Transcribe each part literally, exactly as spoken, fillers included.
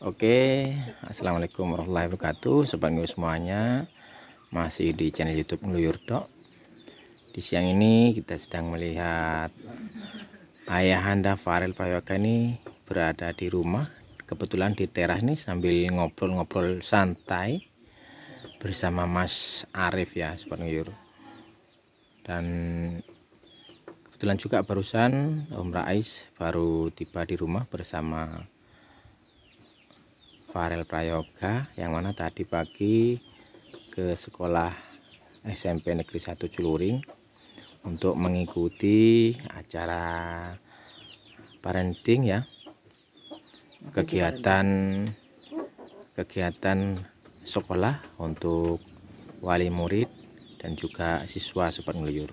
Oke, assalamualaikum warahmatullahi wabarakatuh, sobat ngeluyur semuanya. Masih di channel YouTube Ngeluyur Dok. Di siang ini kita sedang melihat ayahanda Farel Prayoga ini berada di rumah, kebetulan di teras nih sambil ngobrol-ngobrol santai bersama Mas Arif ya, sobat ngeluyur. Dan kebetulan juga barusan Om Rais baru tiba di rumah bersama Farel Prayoga, yang mana tadi pagi ke sekolah S M P Negeri satu Culuring untuk mengikuti acara parenting ya, kegiatan kegiatan sekolah untuk wali murid dan juga siswa sobat ngeluyur.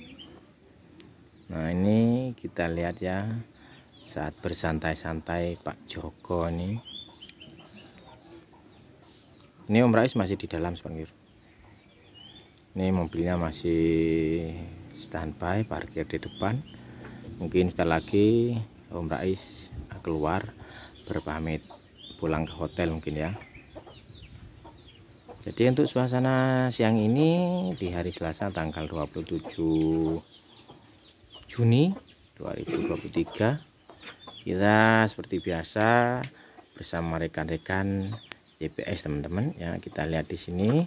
Nah, ini kita lihat ya, saat bersantai-santai Pak Joko nih. Ini Om Rais masih di dalam sobat ngeluyur. Ini mobilnya masih standby parkir di depan. Mungkin sebentar lagi Om Rais keluar berpamit pulang ke hotel mungkin ya. Jadi untuk suasana siang ini di hari Selasa tanggal dua puluh tujuh Juni dua ribu dua puluh tiga, kita seperti biasa bersama rekan-rekan Y P S teman-teman ya. Kita lihat di sini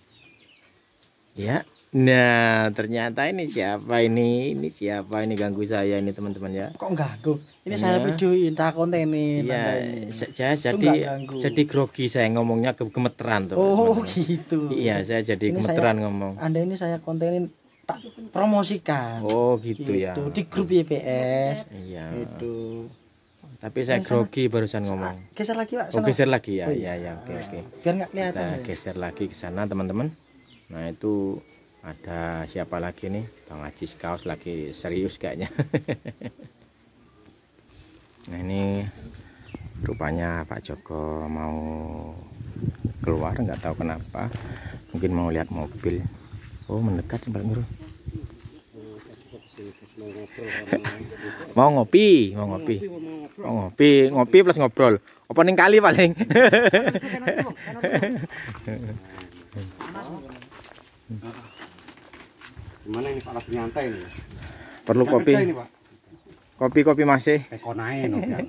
ya. Nah, ternyata ini siapa ini? Ini siapa ini ganggu saya ini teman-teman ya? Kok ganggu? Ini ya, saya videoin, tak kontenin. Ya, saya jadi jadi grogi saya ngomongnya, ke gemeteran tuh. Oh, teman -teman. Gitu. Iya, saya jadi ini gemeteran saya, ngomong. Anda ini saya kontenin, tak promosikan. Oh, gitu, gitu ya. Di grup Y P S. Iya. Itu. Tapi saya grogi barusan ngomong. Geser lagi, Pak. Oh, geser lagi ya. Iya, ya, oke, oke. Biar nggak kelihatan. Kita geser lagi ke sana, teman-teman. Nah, itu ada siapa lagi nih? Bang Haji Kaos lagi serius kayaknya. Nah, ini rupanya Pak Joko mau keluar, nggak tahu kenapa. Mungkin mau lihat mobil. Oh, mendekat Pak Nurul. Mau ngopi, mau ngopi. Oh, ngopi, ngopi plus ngobrol. Opening kali paling. Gimana ini Pak, lagi nyantai nih? Perlu kopi. Ini, Pak. Kopi-kopi masih. Tekonae no ya.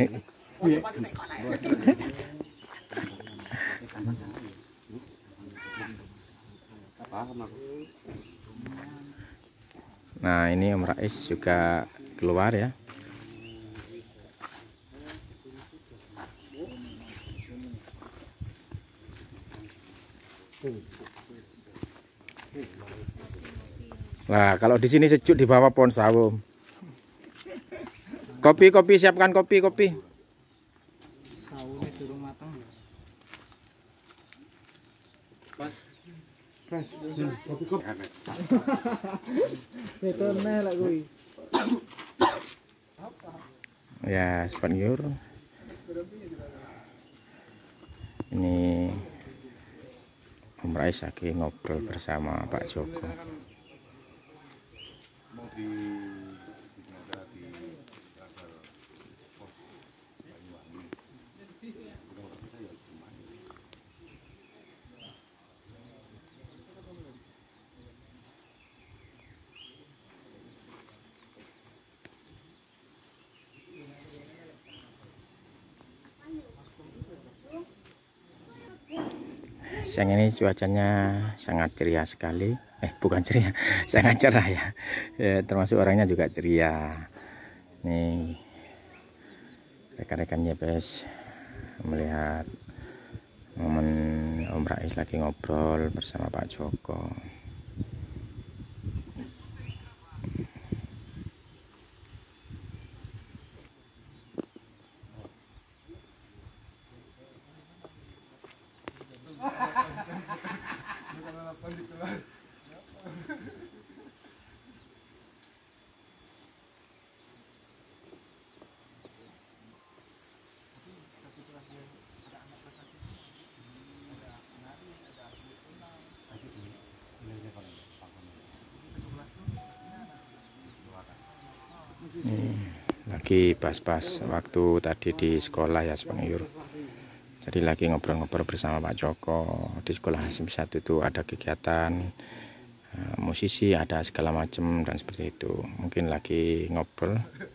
Nah, ini Om Rais juga keluar ya. Nah, kalau di sini sejuk, di bawah pohon sawo. Kopi, kopi, siapkan kopi, kopi. Sawune durung matang. Pas. Pas. Kopi, kopi. Betone lah kuwi. Ya, sobat ngeluyur. Ini Om Rais lagi ngobrol bersama Pak Joko. Siang ini cuacanya sangat ceria sekali. Eh, bukan ceria, sangat cerah ya. Ya, termasuk orangnya juga ceria. Nih, rekan-rekan Y P S melihat momen Om Rais lagi ngobrol bersama Pak Joko. Ini lagi pas-pas waktu tadi di sekolah ya, Bang Yur. Jadi lagi ngobrol-ngobrol bersama Pak Joko. Di sekolah S M P satu itu ada kegiatan uh, musisi, ada segala macam dan seperti itu. Mungkin lagi ngobrol.